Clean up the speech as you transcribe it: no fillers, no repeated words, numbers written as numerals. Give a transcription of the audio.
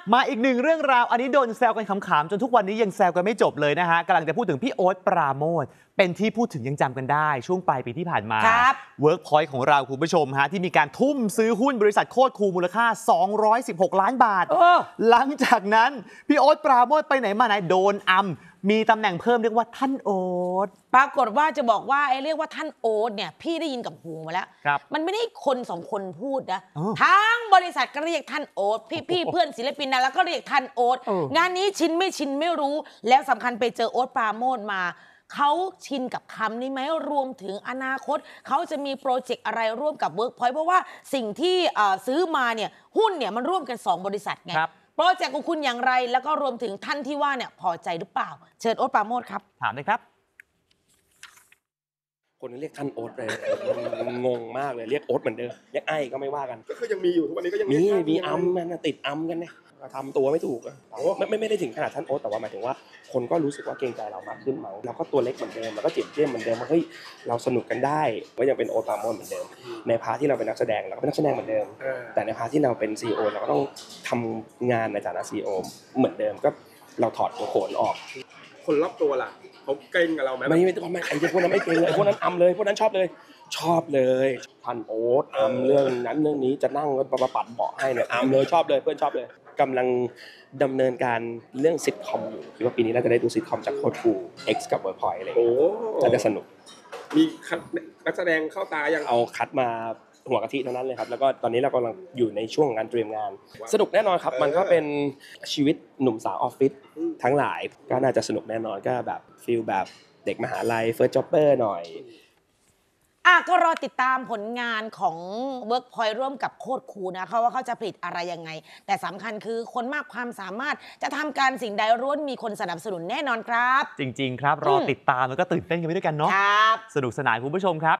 มาอีกหนึ่งเรื่องราวอันนี้โดนแซวกันขำๆจนทุกวันนี้ยังแซวกันไม่จบเลยนะฮะกำลังจะพูดถึงพี่โอ๊ตปราโมชเป็นที่พูดถึงยังจำกันได้ช่วงปลายปีที่ผ่านมาเวิร์กพอยต์ของเราคุณผู้ชมฮะที่มีการทุ่มซื้อหุ้นบริษัทโคตรคูลมูลค่า216 ล้านบาทหลังจากนั้นพี่โอ๊ตปราโมชไปไหนมาไหนโดนมีตำแหน่งเพิ่มเรียกว่าท่านโอ๊ตปรากฏว่าจะบอกว่าไอ้เรียกว่าท่านโอ๊ตเนี่ยพี่ได้ยินกับหูมาแล้วมันไม่ได้คนสองคนพูดนะทั้งบริษัทก็เรียกท่านโอ๊ตพี่เพื่อนศิลปินนะแล้วก็เรียกท่านโอ๊ตงานนี้ชินไม่รู้แล้วสำคัญไปเจอโอ๊ตปราโมชมาเขาชินกับคำนี้ไหมรวมถึงอนาคตเขาจะมีโปรเจกต์อะไรร่วมกับ Workpoint เพราะว่าสิ่งที่ซื้อมาเนี่ยหุ้นเนี่ยมันร่วมกัน2บริษัทไงโปรเจกต์ของคุณอย่างไรแล้วก็รวมถึงท่านที่ว่าเนี่ยพอใจหรือเปล่าเชิญโอ๊ตปราโมชครับถามเลยครับคนเรียกท่านโอ๊ตเลยงงมากเลยเรียกโอ๊ตเหมือนเดิมเรียกไอ้ก็ไม่ว่ากันก็คือยังมีอยู่ทุกวันนี้ก็ยังมีมันติดกันเนี่ยทำตัวไม่ถูกไม่ได้ถึงขนาดท่านโอ๊ตแต่ว่าหมายถึงว่าคนก็รู้สึกว่าเกรงใจเรามากขึ้นมั้งเราก็ตัวเล็กเหมือนเดิมเราก็เจียมเหมือนเดิมว่าเฮ้ยเราสนุกกันได้ก็ยังเป็นโอ๊ตปราโมชเหมือนเดิมในพาร์ทที่เราเป็นนักแสดงเราก็เป็นนักแสดงเหมือนเดิมแต่ในพาร์ทที่เราเป็น CEO เราก็ต้องทำงานในฐานะ CEO เหมือนเดิมก็เราถอดตัวโขนออกคนรอบตัวล่ะเขาเกรงกับเราไหมไม่ใครจะพวกนั้นไม่เกรงเลยพวกนั้นเลยพวกนั้นชอบเลยท่านโอ๊ตเรื่องนั้นเรื่องนี้จะนั่งมาปัดเบาะให้เนี่ยเลยชอบเลยเพื่อนชอบเลยกำลังดำเนินการเรื่องซิทคอมอยู่คิดว่าปีนี้เราจะได้ดูซิทคอมจากโค้ชฟูX กับ Workpoint อะไรน่าจะสนุกมีนักแสดงเข้าตายังเอาคัดมาหัวกะทิเท่านั้นเลยครับแล้วก็ตอนนี้เรากำลังอยู่ในช่วงการเตรียมงานสนุกแน่นอนครับมันก็เป็นชีวิตหนุ่มสาวออฟฟิศทั้งหลายก็น่าจะสนุกแน่นอนก็แบบฟีลแบบเด็กมหาลัยเฟิร์สจ็อบเปอร์หน่อยก็รอติดตามผลงานของ Workpoint ร่วมกับโคตรคูลนะเขาว่าเขาจะผลิตอะไรยังไงแต่สำคัญคือคนมากความสามารถจะทำการสิ่งใดล้วนมีคนสนับสนุนแน่นอนครับจริงๆครับรอติดตามแล้วก็ตื่นเต้นกันไปด้วยกันเนาะสนุกสนานคุณผู้ชมครับ